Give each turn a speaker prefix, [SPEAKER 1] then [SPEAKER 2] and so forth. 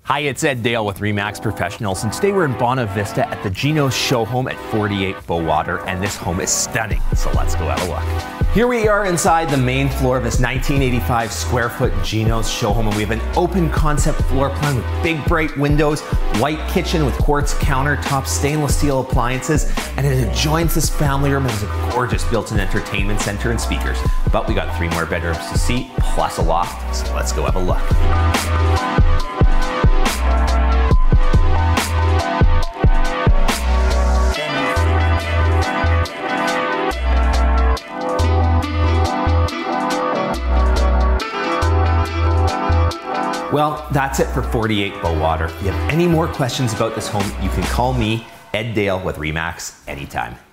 [SPEAKER 1] Hi, it's Ed Dale with RE/MAX Professionals, and today we're in Bonavista Vista at the Geno's show home at 48 Bowater, and this home is stunning, so let's go have a look. Here we are inside the main floor of this 1985 square foot Geno's show home, and we have an open concept floor plan with big bright windows, white kitchen with quartz countertops, stainless steel appliances, and it adjoins this family room and has a gorgeous built-in entertainment center and speakers. But we got 3 more bedrooms to see, plus a loft, so let's go have a look. Well, that's it for 48 Bowater. If you have any more questions about this home, you can call me, Ed Dale, with RE/MAX anytime.